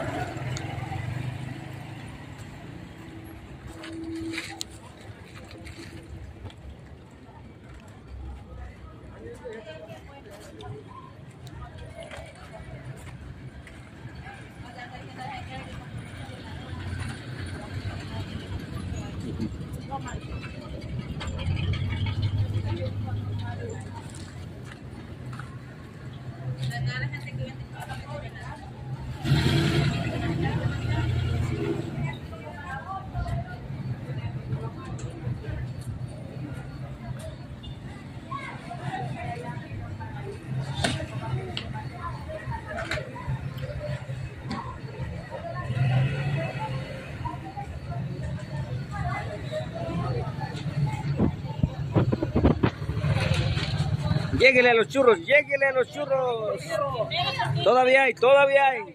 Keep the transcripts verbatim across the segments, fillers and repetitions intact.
Lléguele a los churros, lléguele a los churros. Todavía hay, todavía hay.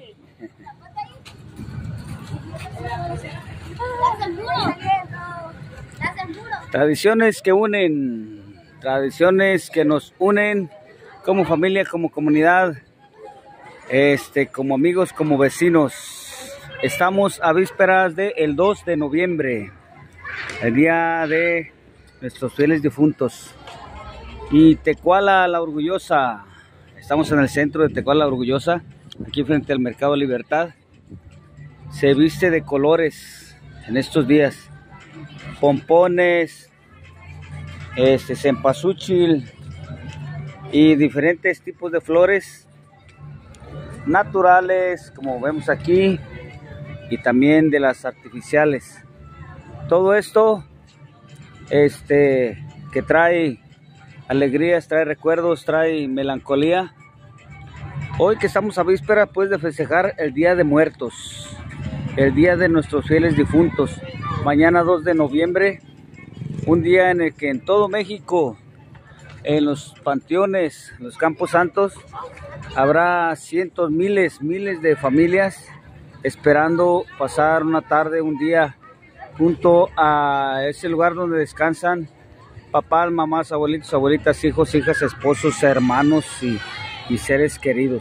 Tradiciones que unen, tradiciones que nos unen como familia, como comunidad, este, como amigos, como vecinos. Estamos a vísperas del dos de noviembre, el día de nuestros fieles difuntos. Y Tecuala la Orgullosa, estamos en el centro de Tecuala la Orgullosa, aquí frente al Mercado Libertad. Se viste de colores en estos días, pompones, este, cempasúchil y diferentes tipos de flores naturales, como vemos aquí, y también de las artificiales. Todo esto este, que trae alegrías, trae recuerdos, trae melancolía. Hoy que estamos a víspera pues de festejar el Día de Muertos, el día de nuestros fieles difuntos. Mañana dos de noviembre, un día en el que en todo México, en los panteones, en los campos santos, habrá cientos, miles, miles de familias esperando pasar una tarde, un día junto a ese lugar donde descansan papás, mamás, abuelitos, abuelitas, hijos, hijas, esposos, hermanos y, y seres queridos.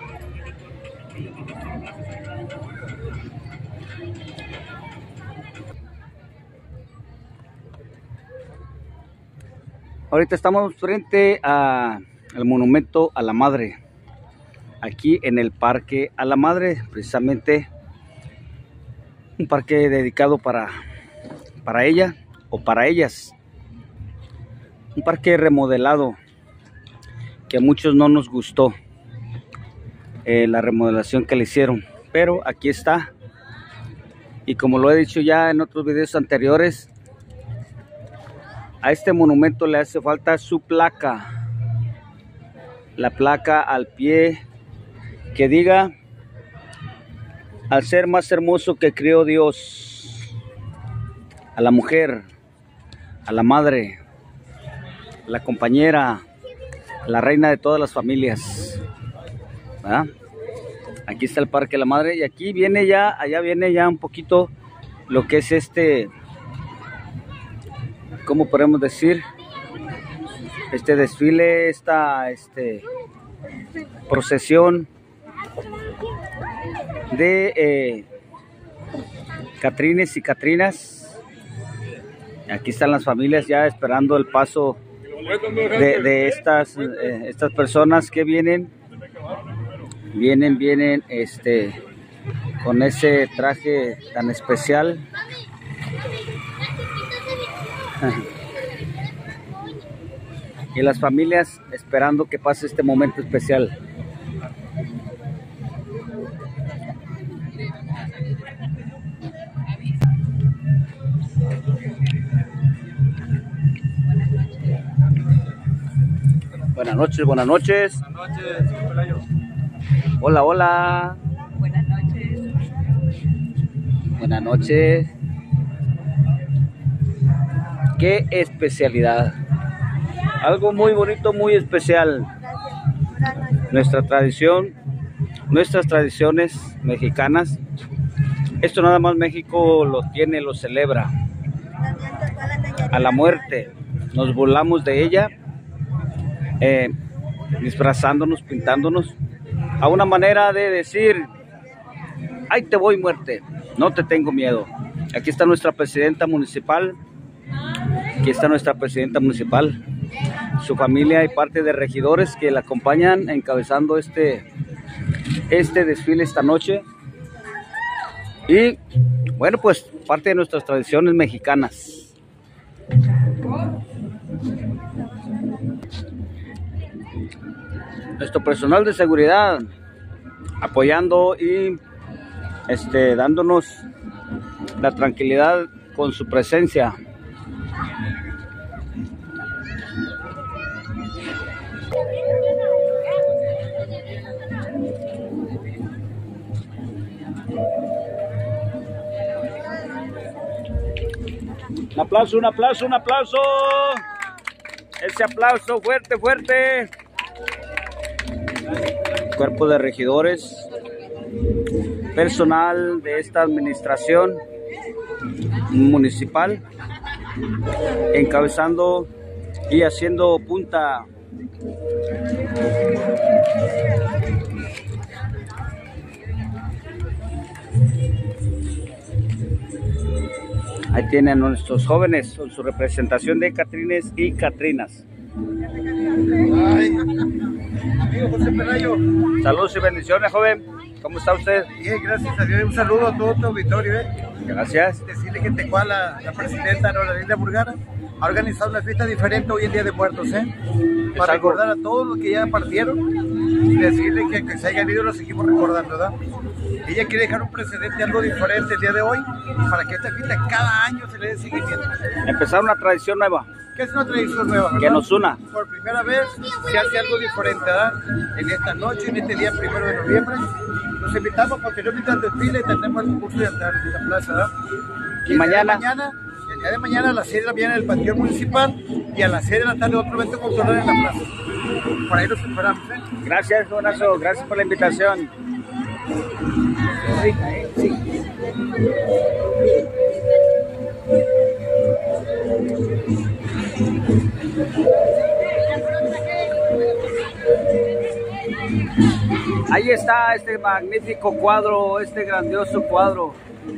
Ahorita estamos frente a, al monumento a la Madre, aquí en el Parque a la Madre, precisamente un parque dedicado para, para ella o para ellas. Un parque remodelado que a muchos no nos gustó eh, la remodelación que le hicieron, pero aquí está. Y como lo he dicho ya en otros videos anteriores, a este monumento le hace falta su placa, la placa al pie que diga: al ser más hermoso que crió Dios, a la mujer, a la madre, la compañera, la reina de todas las familias. ¿Verdad? Aquí está el Parque de la Madre y aquí viene ya, allá viene ya un poquito lo que es este, ¿cómo podemos decir? Este desfile, esta este, procesión de eh, catrines y catrinas. Aquí están las familias ya esperando el paso de, de estas, eh, estas personas que vienen, vienen, vienen este, con ese traje tan especial. Y las familias esperando que pase este momento especial. Buenas noches, buenas noches. Buenas noches. Hola, hola. Buenas noches. Buenas noches. Qué especialidad. Algo muy bonito, muy especial. Nuestra tradición, nuestras tradiciones mexicanas. Esto nada más México lo tiene, lo celebra. A la muerte. Nos burlamos de ella. Eh, disfrazándonos, pintándonos, a una manera de decir Ahí te voy, muerte, no te tengo miedo. Aquí está nuestra presidenta municipal, aquí está nuestra presidenta municipal, su familia y parte de regidores que la acompañan encabezando este, este desfile esta noche. Y bueno, pues parte de nuestras tradiciones mexicanas. Nuestro personal de seguridad apoyando y este, dándonos la tranquilidad con su presencia. Un aplauso, un aplauso, un aplauso. Ese aplauso fuerte, fuerte. Cuerpo de regidores, personal de esta administración municipal, encabezando y haciendo punta. Ahí tienen a nuestros jóvenes con su representación de Catrines y Catrinas. Ay, amigo José Pelayo. Saludos y bendiciones, joven. ¿Cómo está usted? Bien, gracias a Dios. Un saludo a todo tu auditorio. ¿eh? Gracias. Decirle que Tecuala, la presidenta Nora Linda Burgara, ha organizado una fiesta diferente hoy en Día de Muertos, ¿eh? Para algo... recordar a todos los que ya partieron y decirle que, que se hayan ido los seguimos recordando, ¿verdad? Ella quiere dejar un precedente, algo diferente el día de hoy, para que esta fiesta cada año se le dé seguimiento. Empezar una tradición nueva. Que es una tradición nueva, ¿verdad? Que nos una. Por primera vez se hace algo diferente, ¿verdad? En esta noche, en este día primero de noviembre. Los invitamos posteriormente al desfile y tendremos el concurso de andar en la plaza, ¿verdad? Y mañana. mañana, el día de mañana a las seis de la mañana en el Panteón Municipal y a las seis de la tarde otro evento cultural en la plaza. Por ahí los esperamos, ¿eh? Gracias, Donazo. Gracias por la invitación. Rica, ¿eh? Sí. Ahí está este magnífico cuadro, este grandioso cuadro.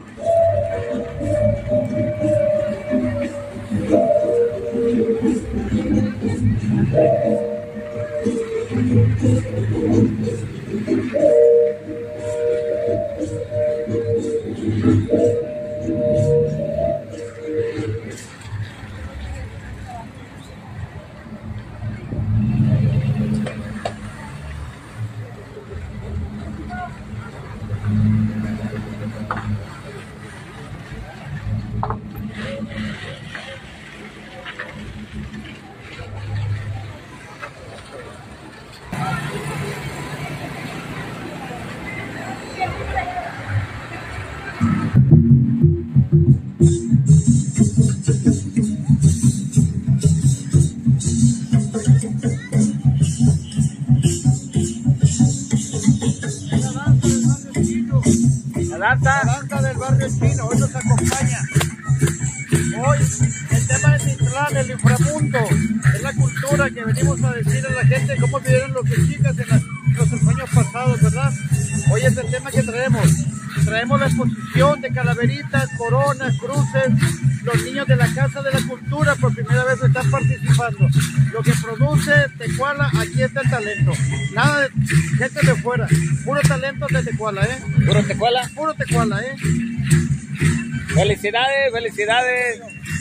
La danza del barrio chino, hoy nos acompaña. Hoy el tema es instalar el inframundo, es la cultura que venimos a decir a la gente cómo vivieron los mexicas en, en los años pasados, ¿verdad? Hoy es el tema que traemos. Traemos la exposición de calaveritas, coronas, cruces. Los niños de la Casa de la Cultura por primera vez están participando. Lo que produce Tecuala, aquí está el talento. Nada de gente de fuera. Puro talento de Tecuala, ¿eh? ¿Puro Tecuala? Puro Tecuala, ¿eh? Felicidades, felicidades.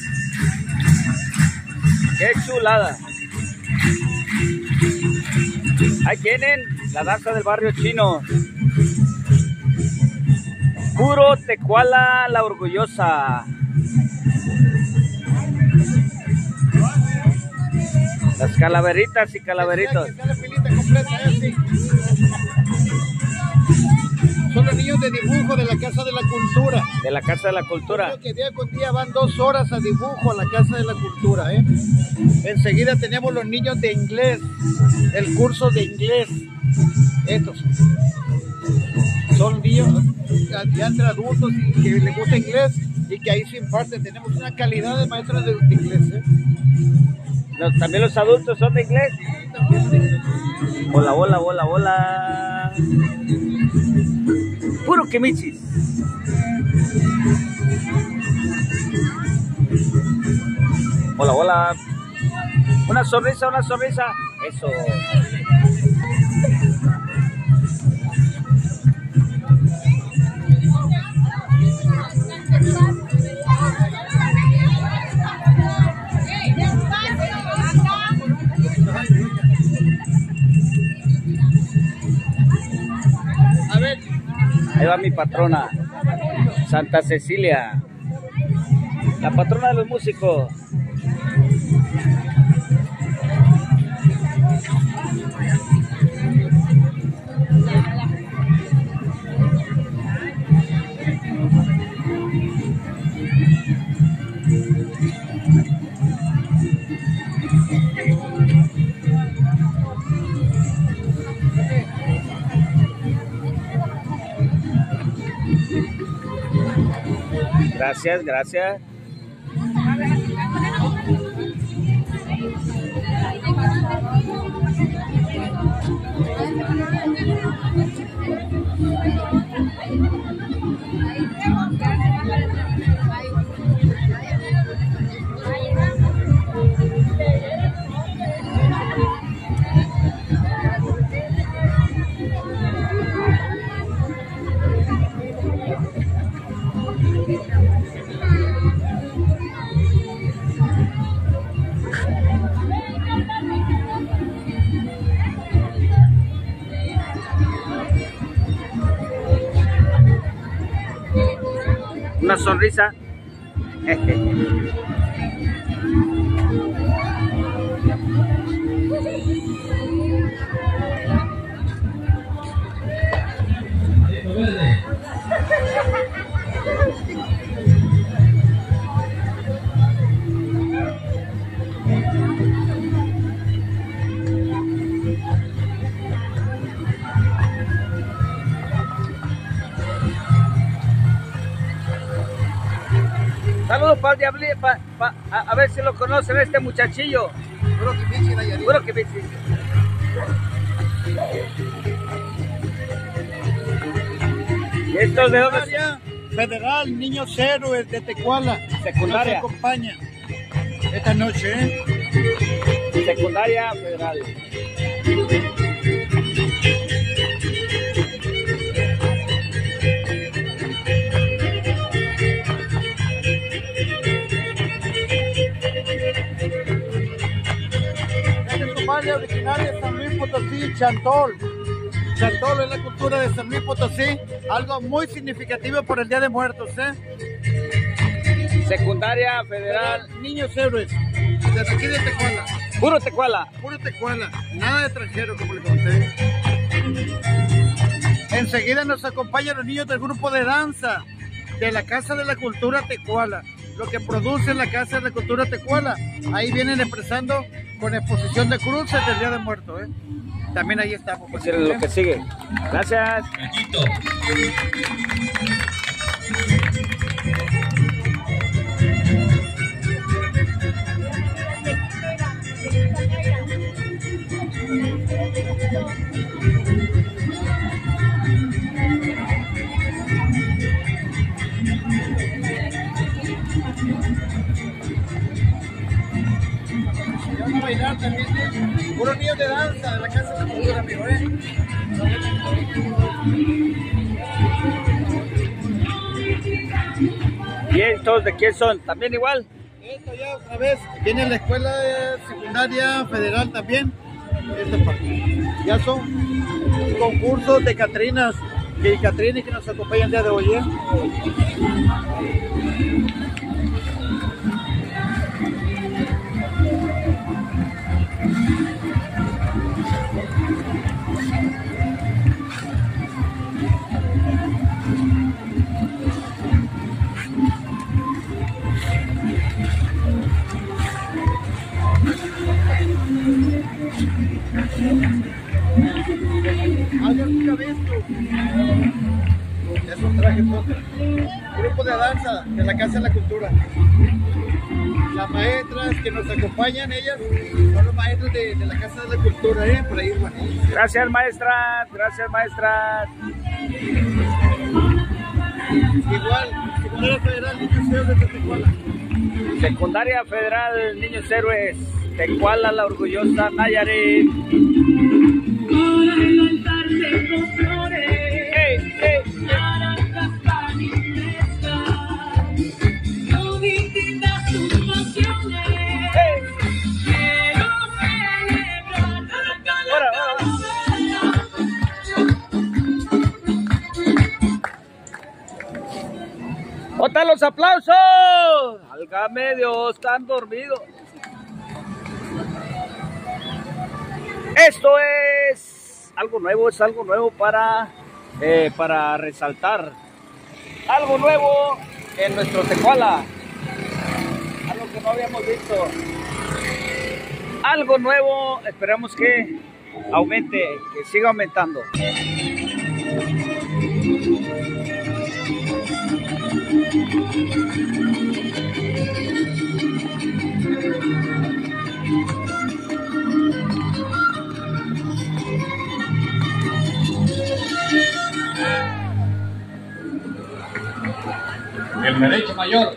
Qué chulada. Ahí tienen la danza del barrio chino. Puro Tecuala, la orgullosa. Las calaveritas y calaveritos. Son los niños de dibujo de la Casa de la Cultura. De la Casa de la Cultura. Creo que día con día van dos horas a dibujo a la Casa de la Cultura, ¿eh? Enseguida tenemos los niños de inglés, el curso de inglés. Estos son niños ya entre adultos y que les gusta inglés y que ahí se imparte. Tenemos una calidad de maestros de, de inglés, ¿eh? Los, ¿También los adultos son de inglés? Sí, también de inglés. Hola, hola, hola, hola. Puro Puro quimichis. Hola, hola. Una sonrisa, una sonrisa. Eso. A ver. Ahí va mi patrona, Santa Cecilia, la patrona de los músicos. Gracias, gracias. Una sonrisa. Saludos para el Diablillo, pa, pa, a, a ver si lo conocen este muchachillo. Puro quimichi, Nayarit. Puro quimichi. ¿Y estos de dónde son? Federal, Niños Héroes de Tecuala. Secundaria. Nos acompaña esta noche, ¿eh? Secundaria Federal. Originaria de San Luis Potosí, Chantol. Chantol es la cultura de San Luis Potosí, algo muy significativo por el Día de Muertos, ¿eh? Secundaria Federal. Niños Héroes, desde aquí de Tecuala. Puro Tecuala. Puro Tecuala, nada de extranjero, como le conté. Enseguida nos acompañan los niños del grupo de danza de la Casa de la Cultura Tecuala, lo que produce la Casa de la Cultura Tecuala. Ahí vienen expresando con exposición de cruces del Día de Muertos, ¿eh? También ahí estamos. Pues es lo que sigue. Gracias. Vamos a bailar también, ¿eh? Puros niños de danza de la Casa de la Cultura, amigo, ¿eh? ¿Y estos de quién son? ¿También igual? Esto ya otra vez viene la Escuela Secundaria Federal también. Esta parte. Ya son concursos de Catrinas y Catrines que nos acompañan el día de hoy, ¿eh? Algo nunca visto. Es un traje foto. Grupo de danza de la Casa de la Cultura. Las maestras que nos acompañan, ellas son los maestros de, de la Casa de la Cultura, ¿eh? Por ahí, Juan. Gracias, maestras. Gracias, maestras. Igual, Secundaria Federal Niños Héroes de Tecuala. Secundaria Federal Niños Héroes, Tecuala, la orgullosa Nayarit. Para levantarse con flores, ¡Ey, ey! naranjas pan y fresca, no distintas sus pasiones. ¡Ey! Quiero celebrar la ¡Ahora, ahora! ¡Bota los aplausos! ¡Válgame Dios, están dormidos! Esto es algo nuevo, es algo nuevo para, eh, para resaltar. Algo nuevo en nuestro Tecuala. Algo que no habíamos visto. Algo nuevo, esperamos que aumente, que siga aumentando. El derecho mayor.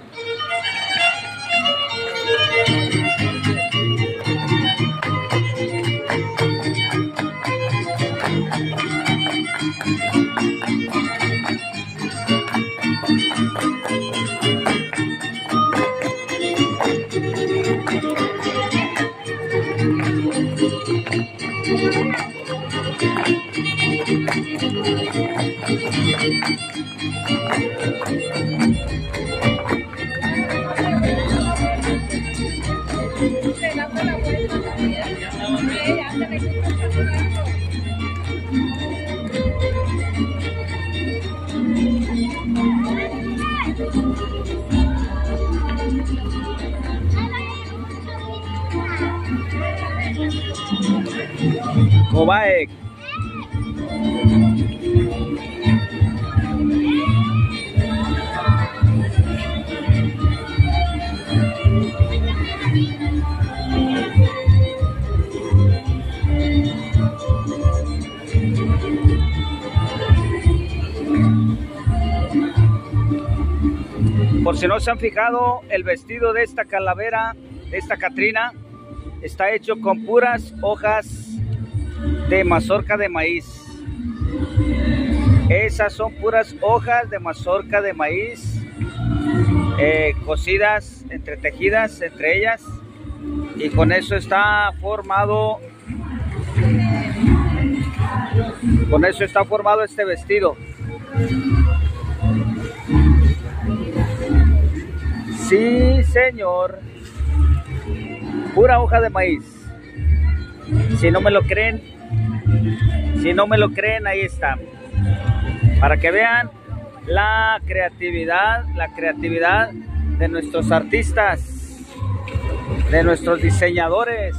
Cobae. Por si no se han fijado, el vestido de esta calavera, de esta Catrina, está hecho con puras hojas de mazorca de maíz. Esas son puras hojas de mazorca de maíz, eh, cosidas, entretejidas entre ellas, y con eso está formado, con eso está formado este vestido. Sí, señor. Pura hoja de maíz. Si no me lo creen, si no me lo creen, ahí está. Para que vean la creatividad, la creatividad de nuestros artistas, de nuestros diseñadores.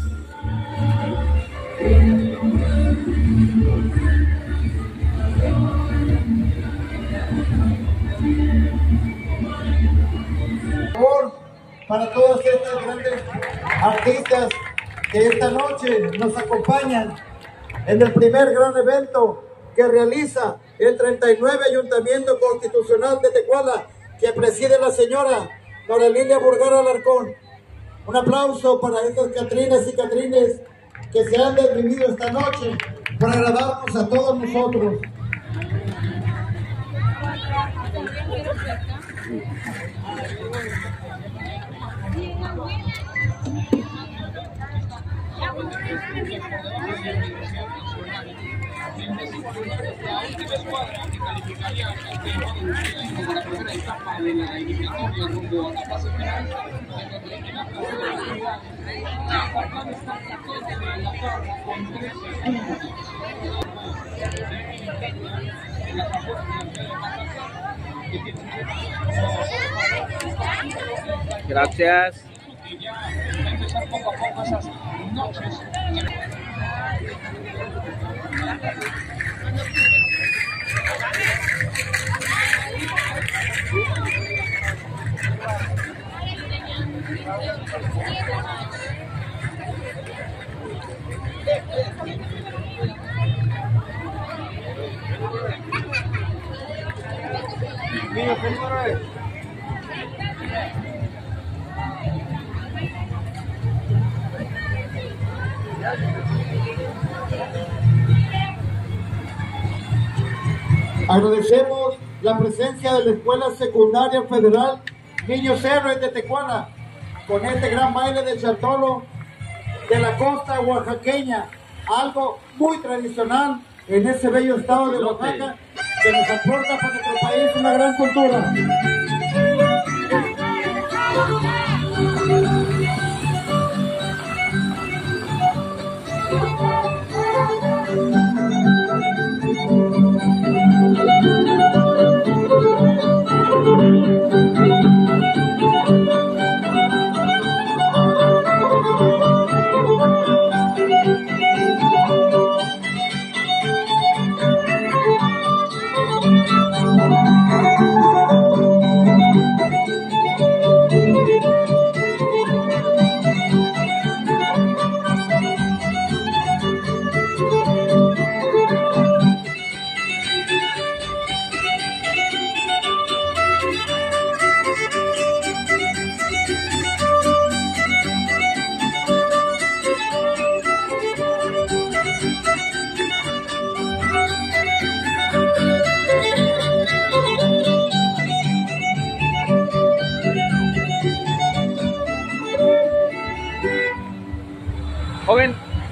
Para todas estas grandes artistas que esta noche nos acompañan en el primer gran evento que realiza el treinta y nueve Ayuntamiento Constitucional de Tecuala, que preside la señora Nora Lilia Burgar Alarcón. Un aplauso para estas Catrinas y Catrines que se han desvivido esta noche para agradarnos a todos nosotros. Gracias. Mío, señores. Agradecemos la presencia de la Escuela Secundaria Federal Niños Héroes de Tecuala con este gran baile de Chartolo de la costa oaxaqueña, algo muy tradicional en ese bello estado de Oaxaca que nos aporta para nuestro país una gran cultura. Joven.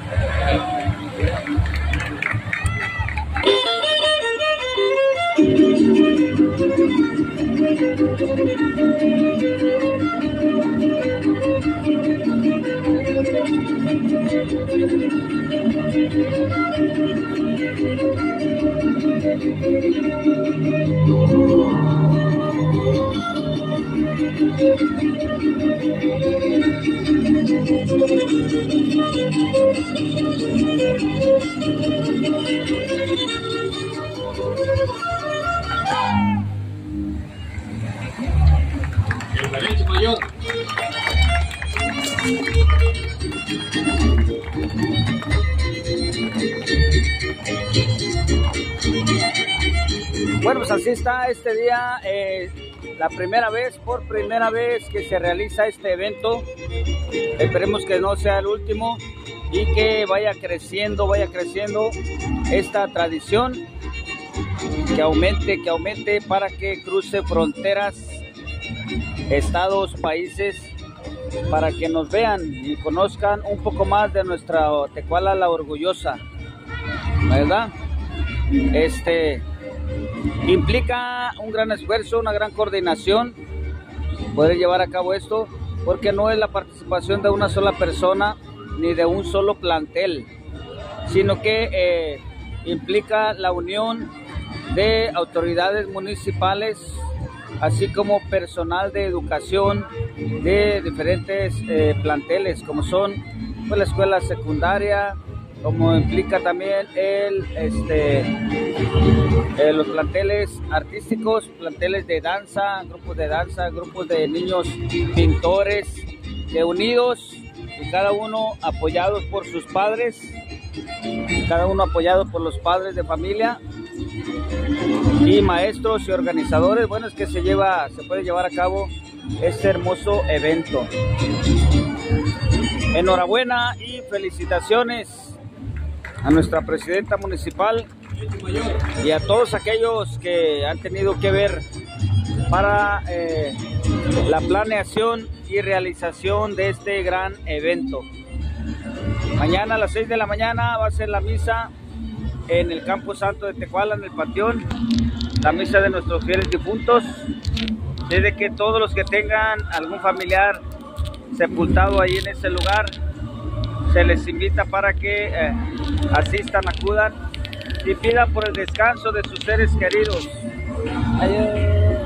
El derecho mayor. Bueno, pues así está este día, eh, la primera vez, por primera vez que se realiza este evento. Esperemos que no sea el último y que vaya creciendo, vaya creciendo esta tradición, que aumente, que aumente para que cruce fronteras, estados, países, para que nos vean y conozcan un poco más de nuestra Tecuala la Orgullosa, ¿verdad? Este implica un gran esfuerzo, una gran coordinación poder llevar a cabo esto, porque no es la participación de una sola persona ni de un solo plantel, sino que eh, implica la unión de autoridades municipales, así como personal de educación de diferentes eh, planteles, como son pues, la escuela secundaria, como implica también el, este, eh, los planteles artísticos, planteles de danza, grupos de danza, grupos de niños pintores, que unidos y cada uno apoyados por sus padres, cada uno apoyado por los padres de familia y maestros y organizadores. Bueno, es que se lleva, se puede llevar a cabo este hermoso evento. Enhorabuena y felicitaciones a nuestra presidenta municipal y a todos aquellos que han tenido que ver para eh, la planeación y realización de este gran evento. Mañana a las seis de la mañana va a ser la misa en el Campo Santo de Tecuala, en el Panteón, la misa de nuestros fieles difuntos. Desde que todos los que tengan algún familiar sepultado ahí en ese lugar, se les invita para que eh, asistan, acudan y pidan por el descanso de sus seres queridos. Adiós.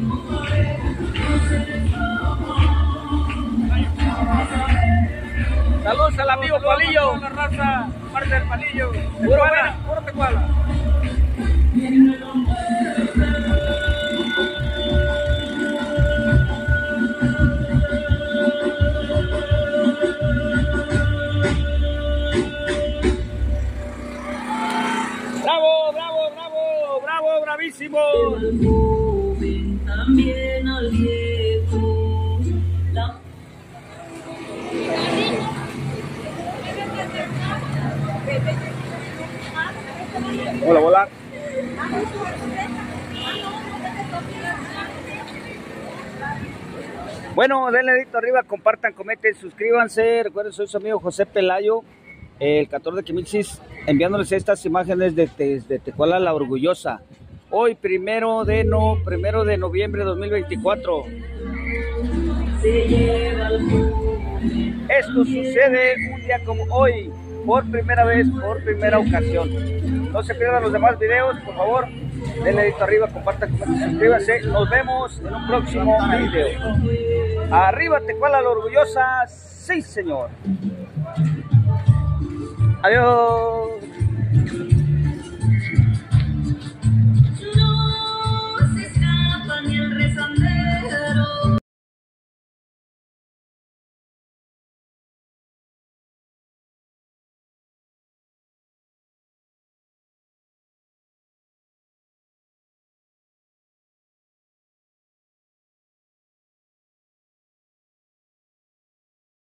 Saludos al amigo Palillo. La raza, parte del Palillo. Puro buena, puro Tecuala. Bravo, bravo, bravo, bravo, bravísimo. también al viejo. La... Hola, hola. Bueno, denle dedito arriba, compartan, comenten, suscríbanse. Recuerden, soy su amigo José Pelayo, el catorce de Quimilsis, enviándoles estas imágenes de, de, de Tecuala la Orgullosa. Hoy, primero de, no, primero de noviembre de dos mil veinticuatro. Esto sucede un día como hoy, por primera vez, por primera ocasión. No se pierdan los demás videos, por favor. Denle dedito arriba, compartan, comenten, suscríbanse. Nos vemos en un próximo video. Arriba Tecuala la Orgullosa, sí señor. Adiós.